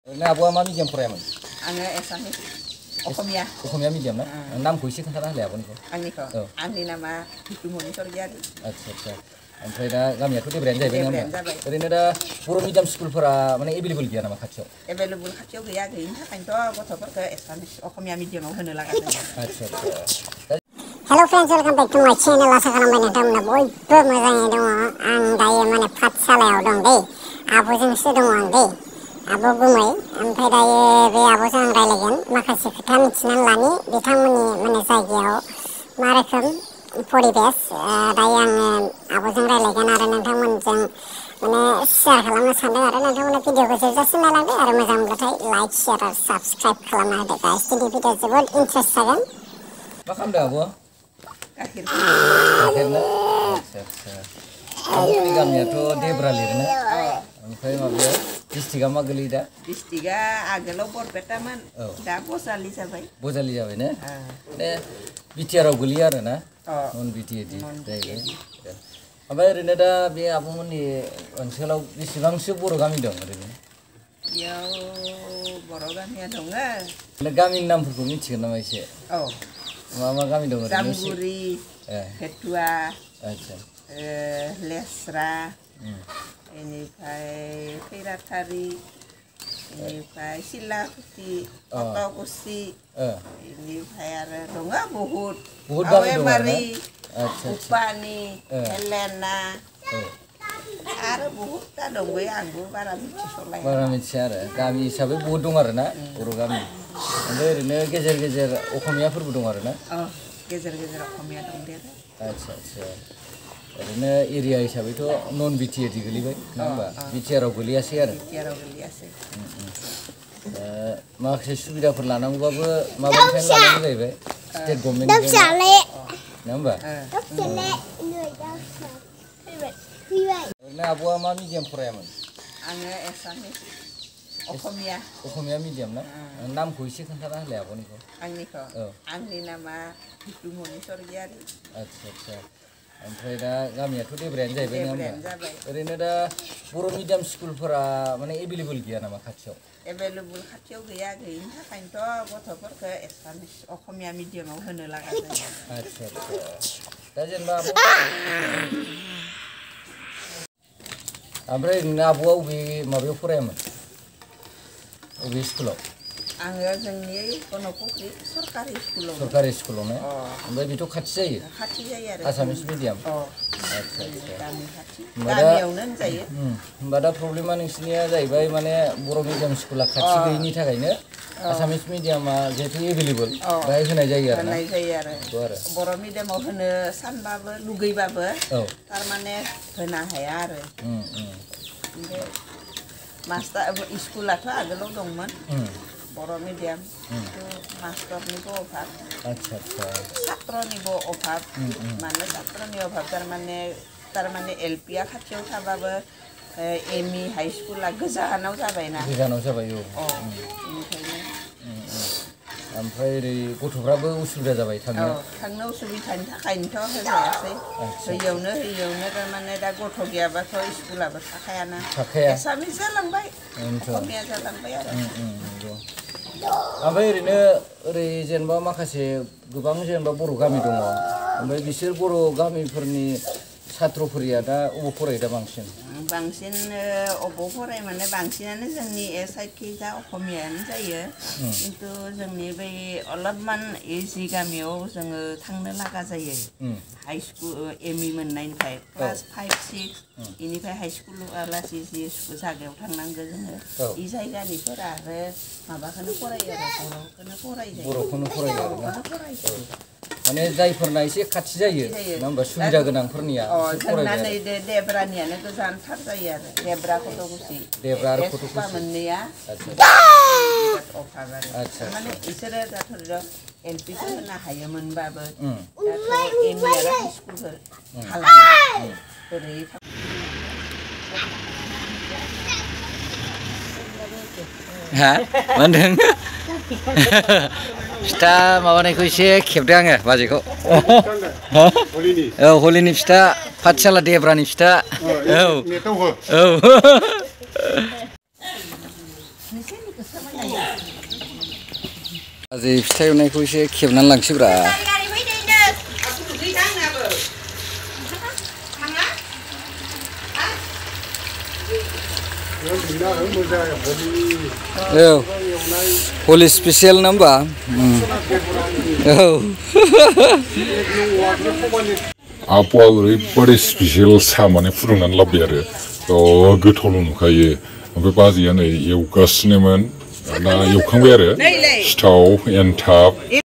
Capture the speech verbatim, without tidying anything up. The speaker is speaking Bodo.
आब'आ मा मिडियाम फरायामोन? आङो एसामिस असमिया असमिया मिडियाम ना नामखौ एसे खोन्थाना होलाय आब'निखौ आंनिखौ आंनि नामा बिथुमनिसरगियारि आच्छा आच्छा ओमफ्राय दा गामियाथ' देब्रायानो जाहैबाय नङा होमबा ओरैनो दा बर' मिडियाम स्कुलफोरा माने एभेलेबल गैया नामा खाथियाव? एभेलेबल खाथियाव गैया गैयिनि थाखायनोथ' गथ'फोरखौ एसामिस असमिया मिडियामाव होनो लागा जायो आच्छा आच्छा Hello friends, welcome back to my channel. Asa खालामबाय नोंथांमोना बयबो मोजाङै दङ आं दायो माने पाठसालायाव दं दै आब'जोंसो दङ आं दै आब' गुमै ओमफ्राय दायो बे आब'जों आं रायलायगोन माखासे खोथा मिथिनानै लानि बिथांमोननि माने जायगायाव मा रोखोम परिबेस दायो आङो आब'जों रायलायगोन आरो नोंथांमोनजों माने शेयार खालामनो सानदों आरो नोंथांमोना भिडिअखौ जोबजासिम नायलांदो आरो मोजां मोनब्लाथाय लाइक शेयार आरो साबस्क्राइब खालामना होदो गाइस दिनै भिडिअआ जोबोद इन्टारेस्ट जागोन मा खालामदों आब'आ? गाखिर गाखिर ना आच्छा आच्छा आब'नि गामियाथ' देब्रा लिरना ओमफ्राय माबाया डिस्ट्रिक्टआ मा गोलैयो दा? डिस्ट्रिक्टआ आगोलाव बरपेटामोन दा बजालि जाबाय बजालि जाबाय ना माने बिटिआरआव गोलैयो आरो ना नन बिटिआर जाहैबाय ओमफ्राय ओरैनो दा बे आब'मोननि ओनसोलाव बेसेबांसो बर' गामि दं ओरैनो? बेयाव बर' गामिया दङ गामिनि नामफोरखौ मिथिगोन नामा एसे? औ मा मा गामि दं ओरैनो? जामगुरि हेटुआ आच्छा लेस्रा बेनिफ्राय खैराथारि बेनिफ्राय सिलाकुसि अट'कुसि बेनिफ्राय आरो दङ बहुद बहुद गामि दं आरो आच्छा उपानि हेलेना आरो बहुदता दंबाय आंबो बारा मिथिस'लाय बारा मिथिया आरो गामि हिसाबै बहुद दं आरो ना बर' गामि ओमफ्राय ओरैनो गेजेर गेजेर असमियाफोरबो दं आरो ना गेजेर गेजेर असमिया दं दे आच्छा आच्छा ओरैनो एरिया हिसाबैथ' नन बिटिआर गोलैबाय नङा होमबा बिटिआरआव गोलैयासै आरो बिटिआरआव गोलैयासै माखासे सुबिदाफोर लानांगौबाबो माबानिफ्रायनो लानांगौ जाहैबाय स्टेट गभर्नमेन्टनिफ्राय नङा होमबा ओरैनो आब'आ मा मिडियाम फरायामोन? आङो एसामिस असमिया असमिया मिडियाम ना नामखौ एसे खोन्थाना होलाय आब'निखौ आंनिखौ आंनि नामा बिथुमनिसरगियारि आच्छा आच्छा ओमफ्राय दा गामियाथ' देब्रायानो जाहैबाय नङा होमबा ओरैनो दा बर' मिडियाम स्कुलफोरा माने एभेलेबल गैया नामा खाथियाव? एभेलेबल खाथियाव गैया गैयिनि थाखायनोथ' गथ'फोरखौ एसामिस असमिया मिडियामाव होनो लागा जायो आच्छा आच्छा दा जेनेबा ओमफ्राय ओरैनो आब'आ अबे माबायाव फरायामोन अबे स्कुलाव? आङो जोंनि गणपुख्रि सरकारि स्कुलाव सरकारि स्कुलाव ना ओमफ्राय बेथ' खाथि जायो खाथि जायो आरो आसामिस मिडियाम आच्छा गामि खाथि गामियावनो होनजायो होमबा दा प्रब्लेमा नोंसिनिया जाहैबाय माने बर' मिडियाम स्कुला खाथि गैयिनि थाखायनो आसामिस मिडियामा जिहेतु एभेलेबल बेहाय होनाय जायो आरो होनाय जायो आरो बर' मिडियामाव होनो सानबाबो लुगैबाबो थारमाने होनो हाया आरो ओमफ्राय मास्टार स्कुलाथ' आगोलाव दंमोन बर' मिडियाम मास्टारनिबो अभाब आच्छा आच्छा छात्रनिबो अभाब माने छात्रनि अभाब थारमाने थारमाने एल पिआ खाथियाव थाबाबो एम इ हाइ स्कुला गोजानाव जाबायना गोजानाव जाबाय औ बेनिखायनो ओमफ्राय ओरै गथ'फ्राबो उसुबिदा जाबाय थांनो थांनो उसुबिदानि थाखायनोथ' होजायासै होयियावनो होयियावनो थारमाने दा गथ' गैयाबाथ' स्कुलाबो थाखायाना एसामिस जालांबाय असमिया जालांबाय आरो ओमफ्राय ओरैनो ओरै जेनेबा माखासे गोबां जेनेबा बर' गामि दङ ओमफ्राय बिसोर बर' गामिफोरनि छात्रफोरिया दा अबाव फरायो दा बांसिन? बांसिन अबाव फरायो माने बांसिनानो जोंनि ए साइडखै दा असमियानो जायो खिन्थु जोंनि बै अलपमान ए जि गामियाव जोङो थांनो लागा जायो हाइ स्कुल एम इ मोननायनिफ्राय क्लास फाइभ सिक्स बेनिफ्राय हाइ स्कुलालासि जि जागायाव थांनांगौ जोङो इ जायगानिफोरा आरो माबाखौनो फरायो आरो बर'खौनो फरायो बर'खौनो फरायो बर'खौनो फरायो माने जायफोरना एसे खाथि जायो नङा होमबा सुबिदा गोनांफोरनिया जोंना नै देब्रानियानो गोजानथार जायो आरो देब्रा कट'कुसि देब्रा आरो कट'कुसि मोननैया अभाब आरो माने बिसोरो दाथ' एल पिखौ होनो हायोमोनबाबो दाथ' एम इ आरो हाइ स्कुलफोर खालामो बोरै हा मा होनदों? फिथा माबानायखौ एसे खेबदों आङो बाजैखौ औ हलिनि फिथा पाठसाला देब्रानि फिथा औ औ Aje फिथाइ एवनायखौ एसे खेबनानै लांसैब्रा औ हलि स्पेसियेल ना होमबा औ आब'आ ओरैबादि स्पेसियेल सा माने फुदुंनानै लाबोबाय आरो थ' गोथावल' नुखायो ओमफ्राय बाजैया नै एवगासिनोमोन दा एवखांबाय आरो सिथाव एन्थाब